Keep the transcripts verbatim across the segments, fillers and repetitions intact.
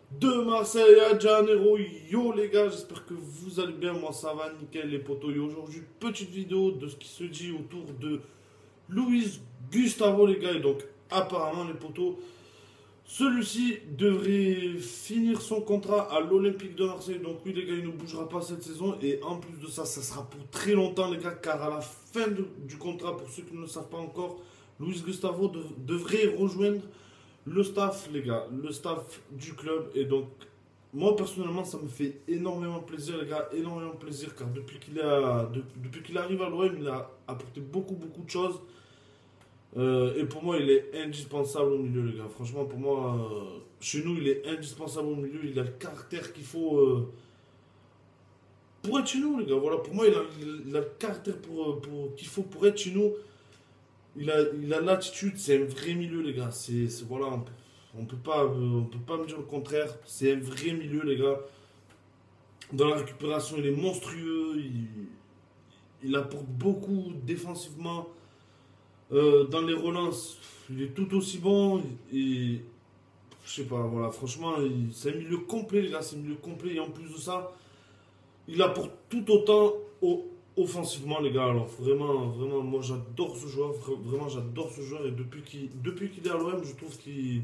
de Marseille à Janeiro. Yo les gars, j'espère que vous allez bien. Moi ça va nickel les potos. Et aujourd'hui, petite vidéo de ce qui se dit autour de Luis Gustavo les gars. Et donc apparemment les potos, celui-ci devrait finir son contrat à l'Olympique de Marseille. Donc oui les gars, il ne bougera pas cette saison. Et en plus de ça, ça sera pour très longtemps les gars. Car à la fin de- du contrat, pour ceux qui ne le savent pas encore, Luis Gustavo de- devrait rejoindre le staff, les gars, le staff du club. Et donc, moi personnellement, ça me fait énormément plaisir, les gars, énormément plaisir. Car depuis qu'il est à- de- depuis qu'il arrive à l'O M, il a apporté beaucoup, beaucoup de choses. Euh, et pour moi, il est indispensable au milieu, les gars. Franchement, pour moi, euh, chez nous, il est indispensable au milieu. Il a le caractère qu'il faut euh, pour être chez nous, les gars. Voilà, pour moi, il a, il a le caractère pour, euh, pour- qu'il faut pour être chez nous. Il a, il a l'attitude, c'est un vrai milieu, les gars. C'est, c'est- voilà, on peut, on peut pas, euh, on peut pas me dire le contraire. C'est un vrai milieu, les gars. Dans la récupération, il est monstrueux. Il, il apporte beaucoup défensivement. Euh, dans les relances, il est tout aussi bon. Et je sais pas, voilà, franchement, il- c'est un milieu complet, les gars. C'est un milieu complet. Et en plus de ça, il apporte tout autant au- offensivement, les gars. Alors vraiment, vraiment, moi j'adore ce joueur. vra- Vraiment, j'adore ce joueur. Et depuis qu'il depuis qu'il est à l'O M, je trouve qu'il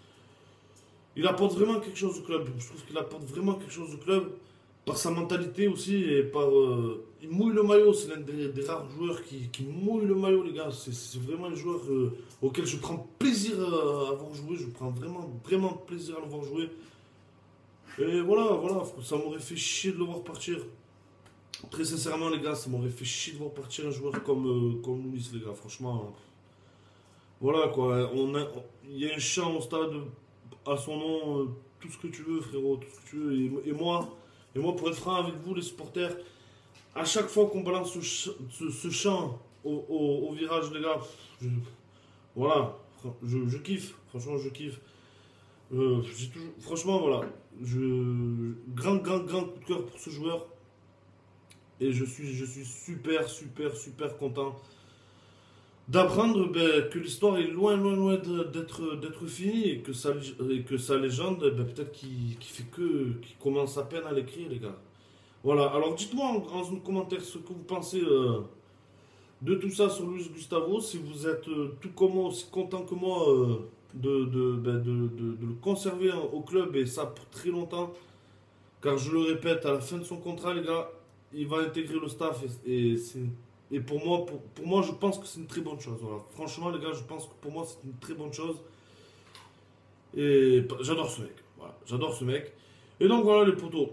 il apporte vraiment quelque chose au club. Je trouve qu'il apporte vraiment quelque chose au club. Par sa mentalité aussi. Et par. Euh, il mouille le maillot. C'est l'un des, des rares joueurs qui, qui mouille le maillot, les gars. C'est c'est vraiment un joueur euh, auquel je prends plaisir à avoir joué. Je prends vraiment, vraiment plaisir à le voir jouer. Et voilà, voilà. Ça m'aurait fait chier de le voir partir. Très sincèrement, les gars, ça m'aurait fait chier de voir partir un joueur comme, euh, comme Luis, les gars. Franchement, voilà quoi. On a, il y a un chant au stade à son nom, euh, tout ce que tu veux, frérot, tout ce que tu veux. Et, et moi, et moi, pour être franc avec vous, les supporters, à chaque fois qu'on balance ce, ch- ce, ce chant au, au- au virage, les gars, je- voilà, je, je kiffe. Franchement, je kiffe. Euh, j'ai toujours, franchement, voilà, je, grand, grand, grand coup de cœur pour ce joueur. Et je suis, je suis super, super, super content d'apprendre ben, que l'histoire est loin, loin, loin de- d'être, d'être finie et que sa, et que sa légende, ben, peut-être qu'il qu'il fait que, qu'il commence à peine à l'écrire, les gars. Voilà, alors dites-moi en, en commentaire ce que vous pensez euh, de tout ça sur Luis Gustavo, si vous êtes euh, tout comme moi, aussi content que moi euh, de, de, ben, de, de- de le conserver hein, au club et ça pour très longtemps. Car je le répète, à la fin de son contrat, les gars, il va intégrer le staff et, et c'est et pour moi, pour, pour moi, je pense que c'est une très bonne chose. Voilà. Franchement, les gars, je pense que pour moi, c'est une très bonne chose. Et p- j'adore ce mec. Voilà, j'adore ce mec. Et donc voilà les potos.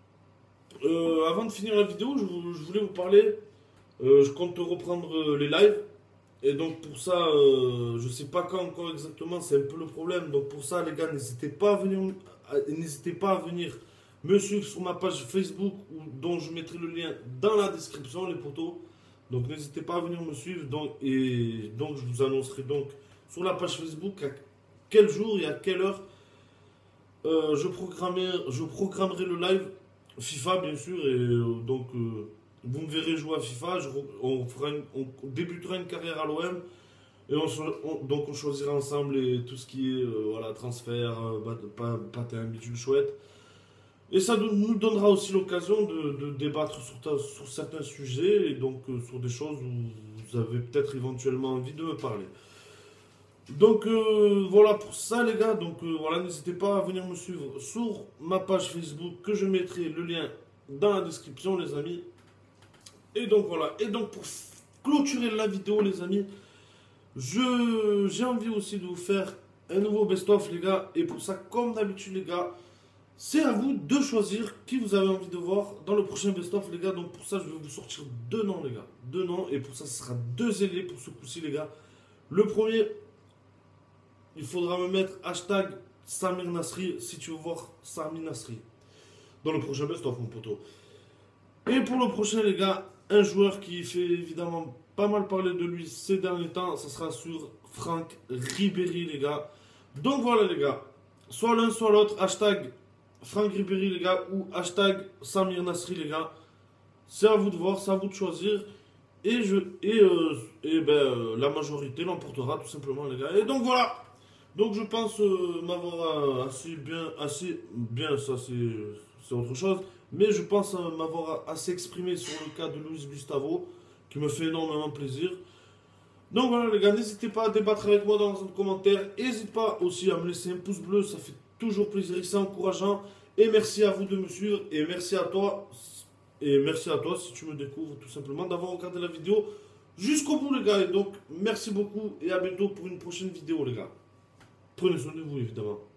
Euh, avant de finir la vidéo, je, vou- je voulais vous parler. Euh, je compte reprendre euh, les lives. Et donc pour ça, euh, je sais pas quand encore exactement, c'est un peu le problème. Donc pour ça, les gars, n'hésitez pas à venir, à- n'hésitez pas à venir me suivre sur ma page Facebook, où- dont je mettrai le lien dans la description, les potos. Donc n'hésitez pas à venir me suivre. Donc, et donc je vous annoncerai donc sur la page Facebook à quel jour et à quelle heure euh, je, programmerai, je programmerai le live FIFA bien sûr. Et euh, donc euh, vous me verrez jouer à FIFA. Je re- on, fera une- on débutera une carrière à l'O M. Et on, cho- on- donc on choisira ensemble les- tout ce qui est euh, voilà, transfert, euh, bat- pa- patin, bidule chouette. Et ça nous nous donnera aussi l'occasion de, de débattre sur, ta- sur certains sujets et donc euh, sur des choses où vous avez peut-être éventuellement envie de me parler. Donc euh, voilà pour ça les gars. Donc euh, voilà, n'hésitez pas à venir me suivre sur ma page Facebook que je mettrai le lien dans la description les amis. Et donc voilà. Et donc pour f- clôturer la vidéo les amis, je j'ai envie aussi de vous faire un nouveau best-of les gars. Et pour ça, comme d'habitude les gars, c'est à vous de choisir qui vous avez envie de voir dans le prochain best-of, les gars. Donc pour ça, je vais vous sortir deux noms, les gars. Deux noms. Et pour ça, ce sera deux ailiers pour ce coup-ci, les gars. Le premier, il faudra me mettre hashtag Samir Nasri si tu veux voir Samir Nasri dans le prochain best-of, mon poteau. Et pour le prochain, les gars, un joueur qui fait évidemment pas mal parler de lui ces derniers temps, ça sera sur Franck Ribéry, les gars. Donc voilà, les gars. Soit l'un, soit l'autre. Hashtag Franck Ribéry, les gars, ou hashtag Samir Nasri, les gars. C'est à vous de voir, c'est à vous de choisir. Et, je, et, euh, et ben, euh, la majorité l'emportera tout simplement, les gars. Et donc voilà, Donc je pense euh, m'avoir euh, assez bien, assez bien, ça c'est c'est autre chose, mais je pense euh, m'avoir assez exprimé sur le cas de Luis Gustavo, qui me fait énormément plaisir. Donc voilà les gars, n'hésitez pas à débattre avec moi dans les commentaires, n'hésite pas aussi à me laisser un pouce bleu, ça fait toujours plaisir et c'est encourageant. Et merci à vous de me suivre, et merci à toi, et merci à toi si tu me découvres tout simplement d'avoir regardé la vidéo jusqu'au bout les gars. Et donc merci beaucoup et à bientôt pour une prochaine vidéo les gars. Prenez soin de vous évidemment.